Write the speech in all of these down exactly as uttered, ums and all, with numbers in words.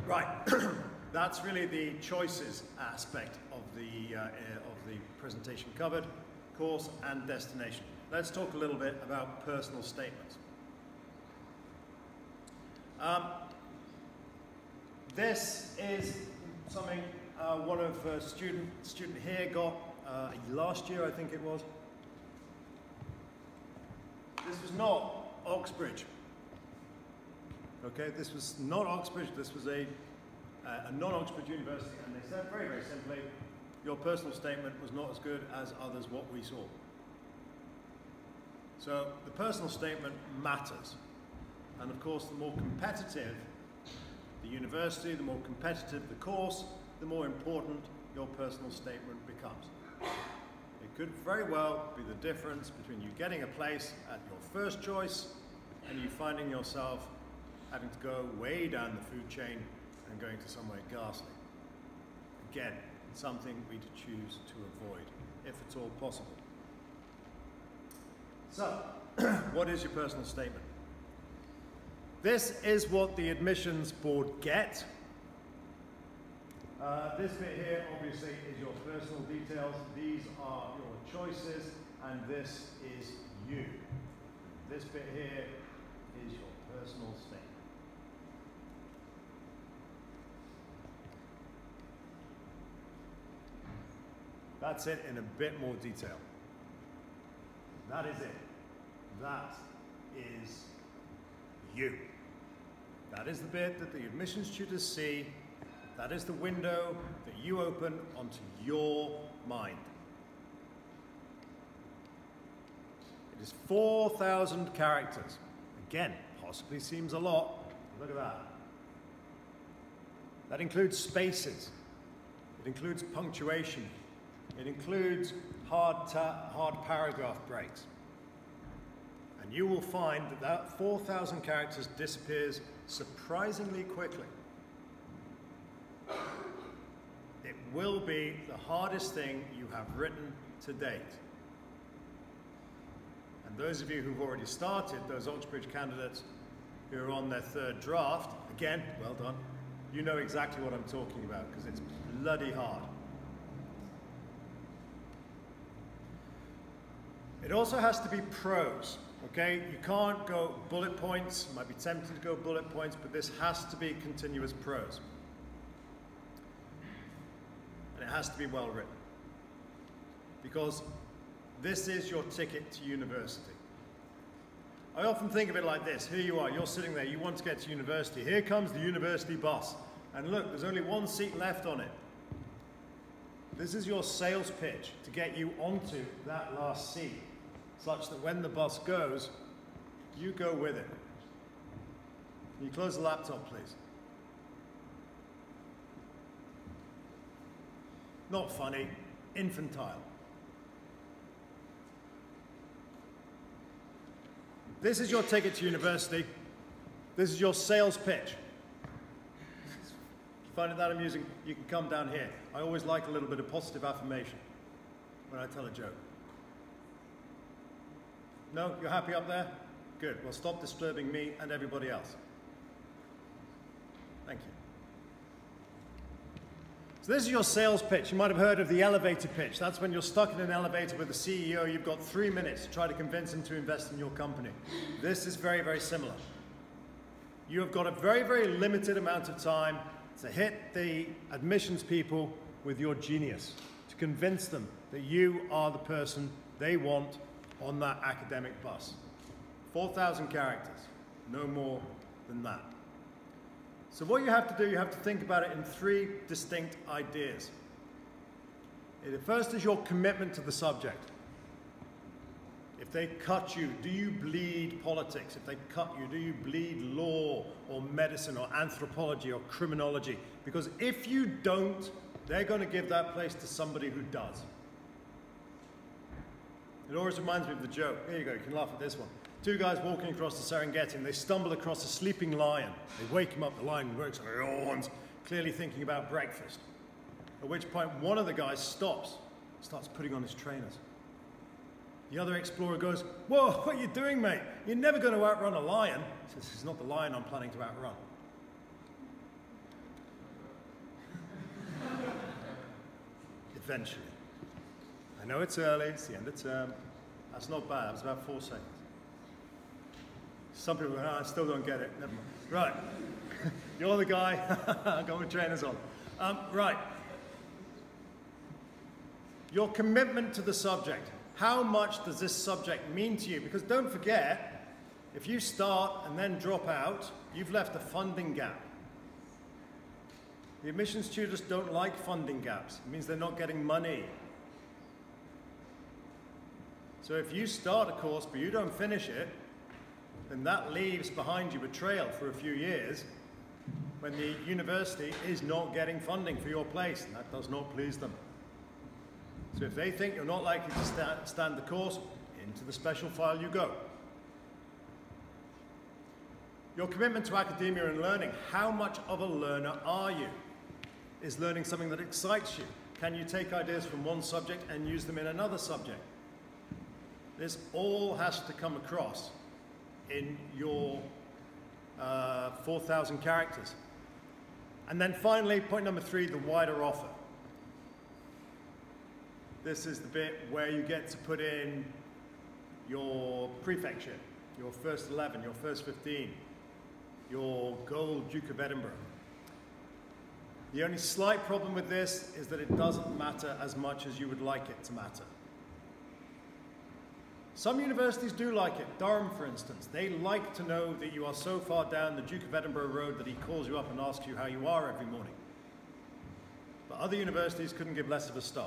Right, that's really the choices aspect of the, uh, of the presentation covered, course and destination. Let's talk a little bit about personal statements. Um, this is something uh, one of uh, student student here got uh, last year, I think it was. This was not Oxbridge. Okay, this was not Oxbridge. This was a, uh, a non-Oxbridge university, and they said very, very simply, your personal statement was not as good as others what we saw. So the personal statement matters. And of course, the more competitive the university, the more competitive the course, the more important your personal statement becomes. It could very well be the difference between you getting a place at your first choice and you finding yourself having to go way down the food chain and going to somewhere ghastly. Again, something we choose to avoid, if at all possible. So, what is your personal statement? This is what the admissions board get. Uh, this bit here, obviously, is your personal details. These are your choices, and this is you. This bit here is your personal statement. That's it in a bit more detail. That is it. That is you. That is the bit that the admissions tutors see. That is the window that you open onto your mind. It is four thousand characters. Again, possibly seems a lot. Look at that. That includes spaces. It includes punctuation. It includes hard, ta hard paragraph breaks. And you will find that that four thousand characters disappears surprisingly quickly. It will be the hardest thing you have written to date. And those of you who've already started, those Oxbridge candidates who are on their third draft, again, well done, you know exactly what I'm talking about because it's bloody hard. It also has to be prose, okay? You can't go bullet points. You might be tempted to go bullet points, but this has to be continuous prose. And it has to be well written. Because this is your ticket to university. I often think of it like this. Here you are, you're sitting there, you want to get to university. Here comes the university bus. And look, there's only one seat left on it. This is your sales pitch to get you onto that last seat, such that when the bus goes, you go with it. Can you close the laptop, please? Not funny, infantile. This is your ticket to university. This is your sales pitch. If you find it that amusing, you can come down here. I always like a little bit of positive affirmation when I tell a joke. No? You're happy up there? Good. Well, stop disturbing me and everybody else. Thank you. So this is your sales pitch. You might have heard of the elevator pitch. That's when you're stuck in an elevator with the C E O. You've got three minutes to try to convince him to invest in your company. This is very, very similar. You have got a very, very limited amount of time to hit the admissions people with your genius, to convince them that you are the person they want on that academic bus. four thousand characters, no more than that. So what you have to do, you have to think about it in three distinct ideas. The first is your commitment to the subject. If they cut you, do you bleed politics? If they cut you, do you bleed law or medicine or anthropology or criminology? Because if you don't, they're going to give that place to somebody who does. It always reminds me of the joke. Here you go, you can laugh at this one. Two guys walking across the Serengeti and they stumble across a sleeping lion. They wake him up, the lion works on their horns, clearly thinking about breakfast. At which point one of the guys stops, starts putting on his trainers. The other explorer goes, "Whoa, what are you doing, mate? You're never going to outrun a lion." He says, "It's not the lion I'm planning to outrun." eventually. I know it's early, it's the end of term. That's not bad, that was about four seconds. Some people go, oh, I still don't get it. Never mind. Right, you're the guy, I've got my trainers on. Um, right, your commitment to the subject. How much does this subject mean to you? Because don't forget, if you start and then drop out, you've left a funding gap. The admissions tutors don't like funding gaps. It means they're not getting money. So if you start a course but you don't finish it, then that leaves behind you a trail for a few years when the university is not getting funding for your place, and that does not please them. So if they think you're not likely to sta stand the course, into the special file you go. Your commitment to academia and learning. How much of a learner are you? Is learning something that excites you? Can you take ideas from one subject and use them in another subject? This all has to come across in your uh, four thousand characters. And then finally, point number three, the wider offer. This is the bit where you get to put in your prefecture, your first eleven, your first fifteen, your gold Duke of Edinburgh. The only slight problem with this is that it doesn't matter as much as you would like it to matter. Some universities do like it. Durham, for instance, they like to know that you are so far down the Duke of Edinburgh road that he calls you up and asks you how you are every morning. But other universities couldn't give less of a stuff.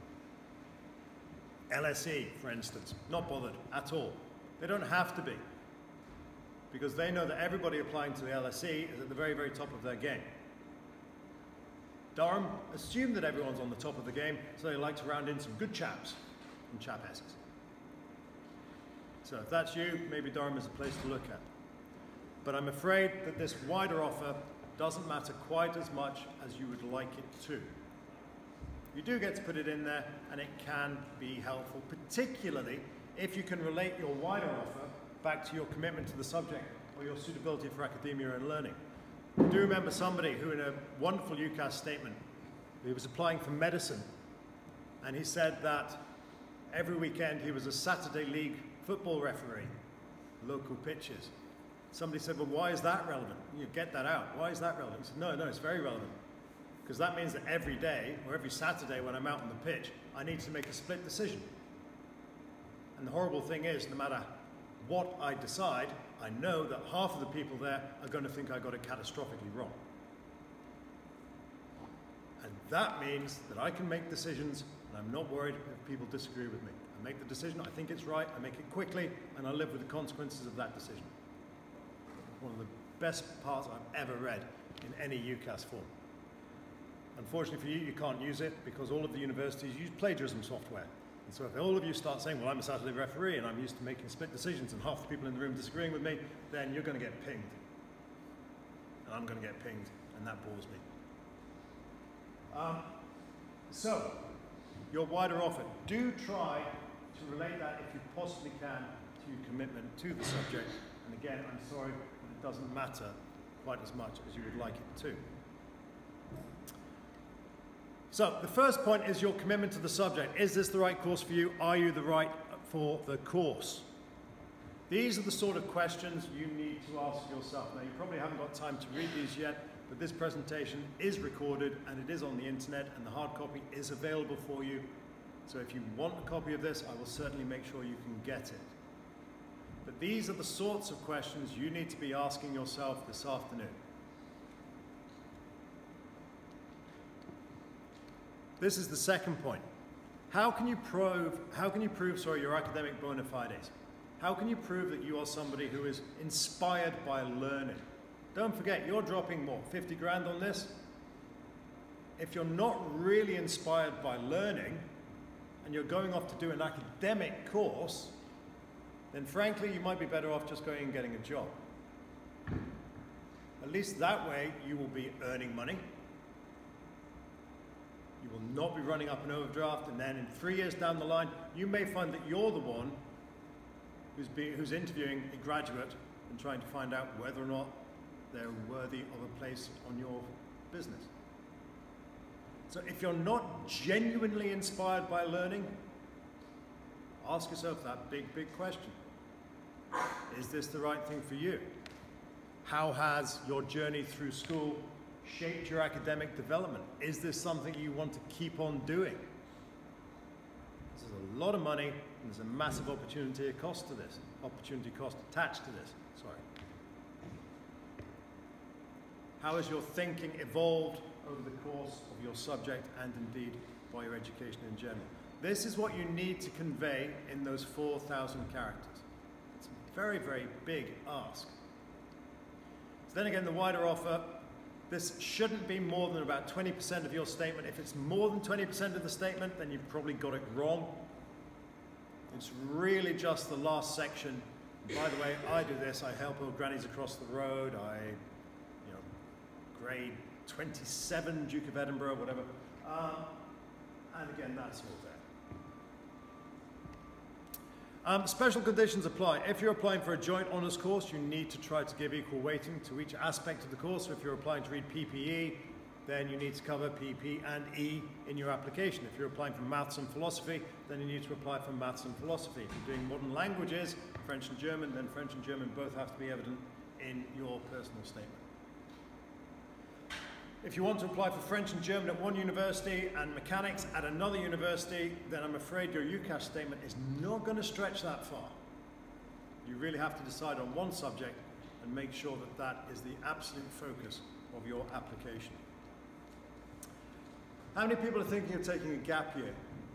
L S E, for instance, not bothered at all. They don't have to be, because they know that everybody applying to the L S E is at the very, very top of their game. Durham assume that everyone's on the top of the game, so they like to round in some good chaps and chapesses. So if that's you, maybe Durham is a place to look at. But I'm afraid that this wider offer doesn't matter quite as much as you would like it to. You do get to put it in there, and it can be helpful, particularly if you can relate your wider offer back to your commitment to the subject or your suitability for academia and learning. I do remember somebody who, in a wonderful UCAS statement, he was applying for medicine, and he said that every weekend he was a Saturday League football referee, local pitches. Somebody said, well, why is that relevant? You get that out. Why is that relevant? He said, no, no, it's very relevant. Because that means that every day, or every Saturday when I'm out on the pitch, I need to make a split decision. And the horrible thing is, no matter what I decide, I know that half of the people there are going to think I got it catastrophically wrong. And that means that I can make decisions, and I'm not worried if people disagree with me. I make the decision, I think it's right, I make it quickly, and I live with the consequences of that decision. One of the best parts I've ever read in any UCAS form. Unfortunately for you, you can't use it because all of the universities use plagiarism software. And so if all of you start saying, well, I'm a Saturday referee and I'm used to making split decisions and half the people in the room disagreeing with me, then you're going to get pinged. And I'm going to get pinged, and that bores me. Um, so, your wider offer. Do try to relate that, if you possibly can, to your commitment to the subject. And again, I'm sorry, but it doesn't matter quite as much as you would like it to. So, the first point is your commitment to the subject. Is this the right course for you? Are you the right for the course? These are the sort of questions you need to ask yourself. Now, you probably haven't got time to read these yet, but this presentation is recorded and it is on the internet, and the hard copy is available for you. So if you want a copy of this, I will certainly make sure you can get it. But these are the sorts of questions you need to be asking yourself this afternoon. This is the second point. How can you prove, how can you prove, sorry, your academic bona fides? How can you prove that you are somebody who is inspired by learning? Don't forget, you're dropping, what, fifty grand on this? If you're not really inspired by learning, and you're going off to do an academic course, then frankly, you might be better off just going and getting a job. At least that way, you will be earning money. You will not be running up an overdraft, and then in three years down the line, you may find that you're the one who's, be, who's interviewing a graduate and trying to find out whether or not they're worthy of a place on your business. So if you're not genuinely inspired by learning, ask yourself that big, big question. Is this the right thing for you? How has your journey through school shaped your academic development? Is this something you want to keep on doing? This is a lot of money, and there's a massive opportunity cost to this. Opportunity cost attached to this, sorry. How has your thinking evolved over the course of your subject and indeed by your education in general? This is what you need to convey in those four thousand characters. It's a very, very big ask. So then again, the wider offer, this shouldn't be more than about twenty percent of your statement. If it's more than twenty percent of the statement, then you've probably got it wrong. It's really just the last section. By the way, I do this. I help old grannies across the road. I, you know, grade twenty-seven, Duke of Edinburgh, whatever. Um, and again, that's all there. Um, special conditions apply. If you're applying for a joint honours course, you need to try to give equal weighting to each aspect of the course. So if you're applying to read P P E, then you need to cover P P and E in your application. If you're applying for maths and philosophy, then you need to apply for maths and philosophy. If you're doing modern languages, French and German, then French and German both have to be evident in your personal statement. If you want to apply for French and German at one university and mechanics at another university, then I'm afraid your UCAS statement is not going to stretch that far. You really have to decide on one subject and make sure that that is the absolute focus of your application. How many people are thinking of taking a gap year?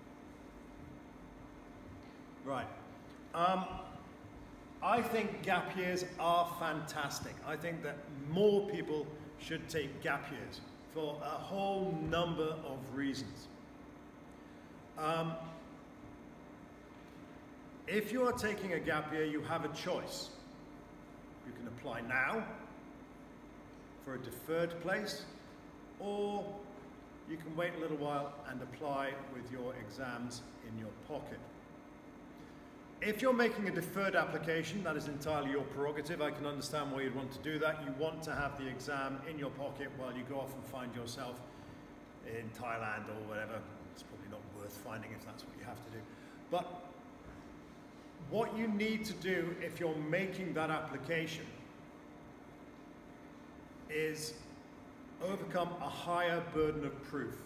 Right. Um, I think gap years are fantastic. I think that more people should take gap years for a whole number of reasons. Um, if you are taking a gap year, you have a choice. You can apply now for a deferred place, or you can wait a little while and apply with your exams in your pocket. If you're making a deferred application, that is entirely your prerogative. I can understand why you'd want to do that. You want to have the exam in your pocket while you go off and find yourself in Thailand or whatever. It's probably not worth finding if that's what you have to do. But what you need to do if you're making that application is overcome a higher burden of proof.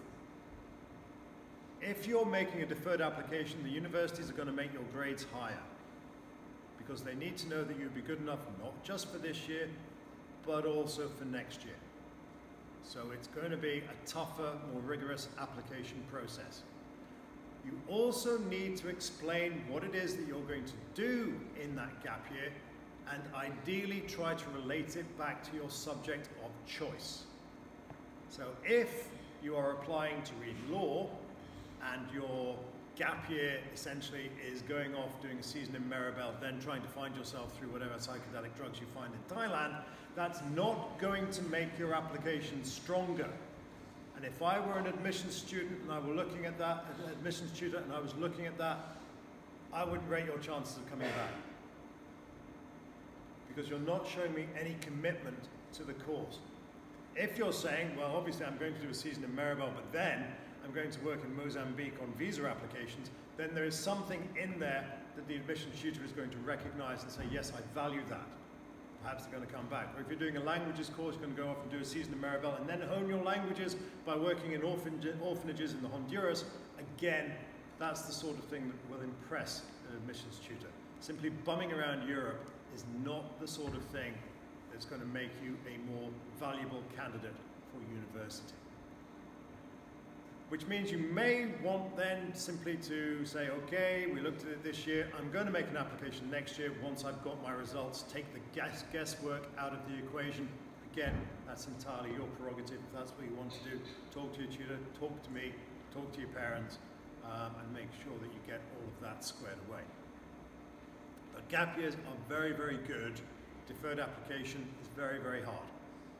If you're making a deferred application, the universities are going to make your grades higher because they need to know that you'll be good enough not just for this year, but also for next year. So it's going to be a tougher, more rigorous application process. You also need to explain what it is that you're going to do in that gap year and ideally try to relate it back to your subject of choice. So if you are applying to read law and your gap year essentially is going off doing a season in Maribel, then trying to find yourself through whatever psychedelic drugs you find in Thailand, that's not going to make your application stronger. And if I were an admissions student and I were looking at that, an admissions tutor, and I was looking at that, I wouldn't rate your chances of coming back. Because you're not showing me any commitment to the course. If you're saying, well, obviously I'm going to do a season in Maribel, but then I'm going to work in Mozambique on visa applications, then there is something in there that the admissions tutor is going to recognize and say, yes, I value that. Perhaps they're going to come back. Or if you're doing a languages course, you're going to go off and do a season in Maribel and then hone your languages by working in orphan orphanages in the Honduras. Again, that's the sort of thing that will impress an admissions tutor. Simply bumming around Europe is not the sort of thing that's going to make you a more valuable candidate for university. Which means you may want then simply to say, okay, we looked at it this year, I'm going to make an application next year once I've got my results, take the guess guesswork out of the equation. Again, that's entirely your prerogative. If that's what you want to do, talk to your tutor, talk to me, talk to your parents, um, and make sure that you get all of that squared away. But gap years are very, very good. Deferred application is very, very hard.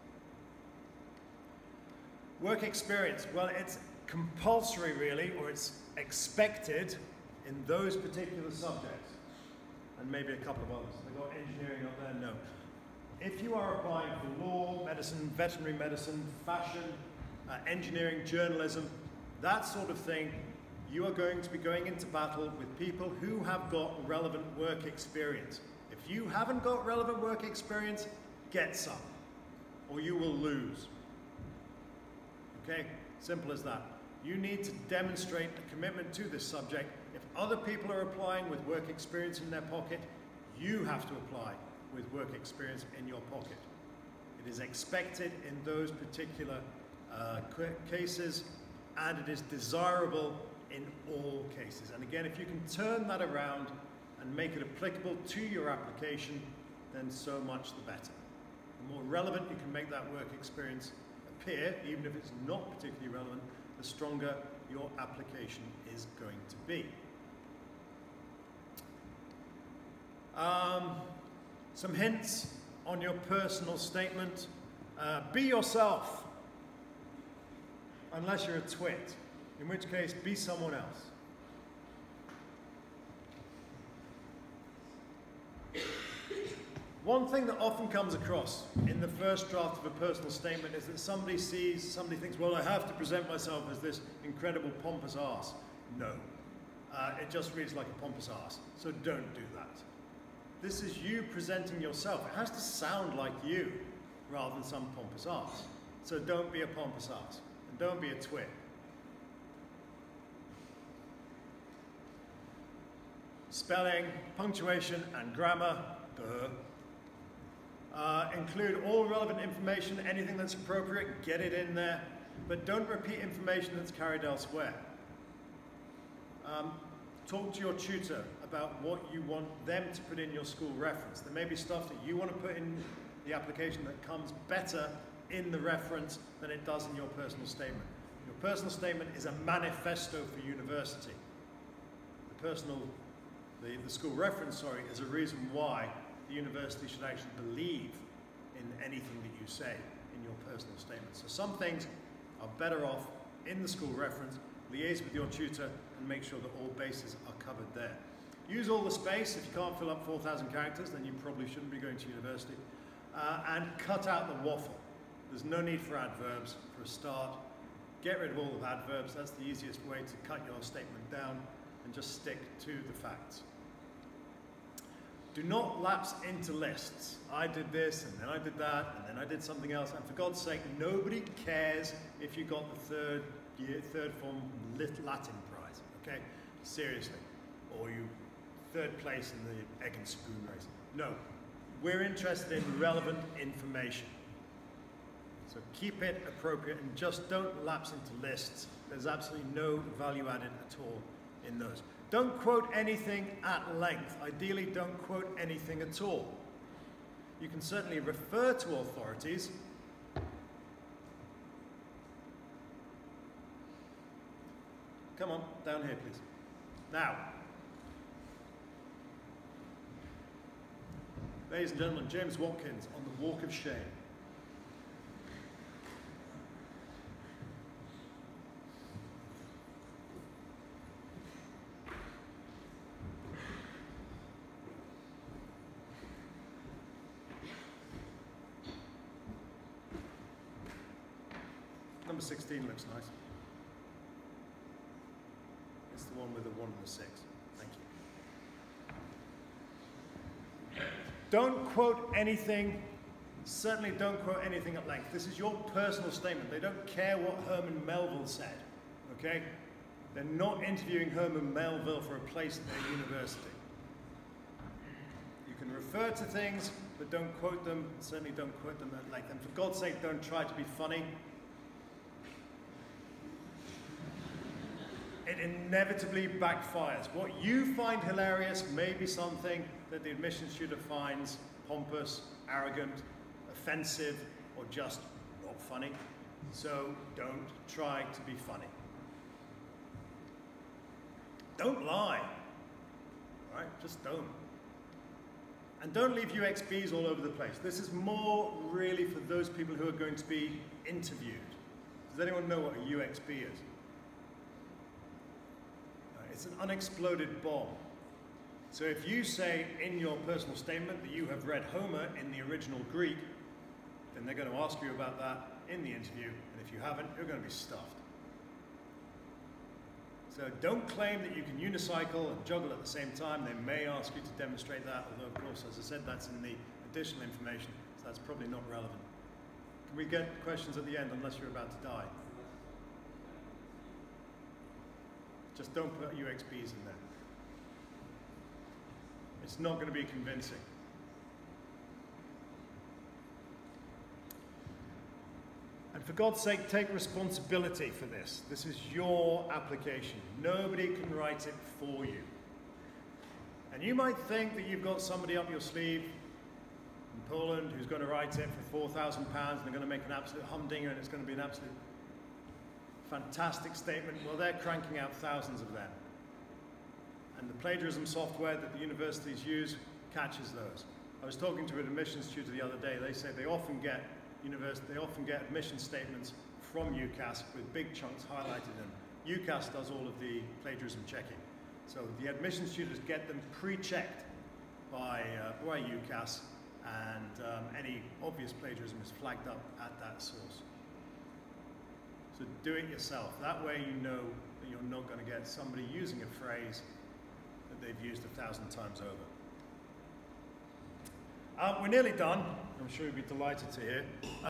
Work experience, well, it's compulsory really, or it's expected in those particular subjects, and maybe a couple of others. They've got engineering up there, no. If you are applying for law, medicine, veterinary medicine, fashion, uh, engineering, journalism, that sort of thing, you are going to be going into battle with people who have got relevant work experience. If you haven't got relevant work experience, get some, or you will lose. Okay? Simple as that. You need to demonstrate a commitment to this subject. If other people are applying with work experience in their pocket, you have to apply with work experience in your pocket. It is expected in those particular uh, cases, and it is desirable in all cases. And again, if you can turn that around and make it applicable to your application, then so much the better. The more relevant you can make that work experience appear, even if it's not particularly relevant, the stronger your application is going to be. Um, some hints on your personal statement. Uh, be yourself, unless you're a twit, in which case be someone else. One thing that often comes across in the first draft of a personal statement is that somebody sees, somebody thinks, well, I have to present myself as this incredible pompous arse. No, uh, it just reads like a pompous arse, so don't do that. This is you presenting yourself. It has to sound like you rather than some pompous arse. So don't be a pompous arse, and don't be a twit. Spelling, punctuation, and grammar, duh. Uh, include all relevant information, anything that's appropriate, get it in there, but don't repeat information that's carried elsewhere. Um, talk to your tutor about what you want them to put in your school reference. There may be stuff that you want to put in the application that comes better in the reference than it does in your personal statement. Your personal statement is a manifesto for university. The personal, the, the school reference, sorry, is a reason why the university should actually believe in anything that you say in your personal statement. So some things are better off in the school reference. Liaise with your tutor and make sure that all bases are covered there. Use all the space. If you can't fill up four thousand characters, then you probably shouldn't be going to university. Uh, and cut out the waffle. There's no need for adverbs for a start. Get rid of all the adverbs. That's the easiest way to cut your statement down, and just stick to the facts. Do not lapse into lists. I did this, and then I did that, and then I did something else. And for God's sake, nobody cares if you got the third year, third form Latin prize, okay? Seriously. Or you third place in the egg and spoon race. No. We're interested in relevant information. So keep it appropriate and just don't lapse into lists. There's absolutely no value added at all in those. Don't quote anything at length. Ideally, don't quote anything at all. You can certainly refer to authorities. Come on, down here, please. Now, ladies and gentlemen, James Watkins on the Walk of Shame. Number sixteen looks nice. It's the one with the one and the six. Thank you. Don't quote anything, certainly don't quote anything at length. This is your personal statement. They don't care what Herman Melville said, okay? They're not interviewing Herman Melville for a place at their university. You can refer to things, but don't quote them, certainly don't quote them at length. And for God's sake, don't try to be funny. It inevitably backfires. What you find hilarious may be something that the admissions tutor finds pompous, arrogant, offensive, or just not funny. So don't try to be funny. Don't lie. All right? Just don't. And don't leave U X Bs all over the place. This is more really for those people who are going to be interviewed. Does anyone know what a U X B is? It's an unexploded bomb. So if you say in your personal statement that you have read Homer in the original Greek, then they're going to ask you about that in the interview, and if you haven't, you're going to be stuffed. So don't claim that you can unicycle and juggle at the same time. They may ask you to demonstrate that, although of course, as I said, that's in the additional information, so that's probably not relevant. Can we get questions at the end, unless you're about to die? Just don't put U X Bs in there. It's not going to be convincing. And for God's sake, take responsibility for this. This is your application. Nobody can write it for you. And you might think that you've got somebody up your sleeve in Poland who's going to write it for four thousand pounds and they're going to make an absolute humdinger and it's going to be an absolute fantastic statement. Well, they're cranking out thousands of them. And the plagiarism software that the universities use catches those. I was talking to an admissions tutor the other day. They say they often get University, they often get admission statements from UCAS with big chunks highlighted in them. UCAS does all of the plagiarism checking. So the admissions tutors get them pre-checked by, uh, by UCAS, and um, any obvious plagiarism is flagged up at that source. So do it yourself. That way you know that you're not going to get somebody using a phrase that they've used a thousand times over. Uh, we're nearly done. I'm sure you'll be delighted to hear.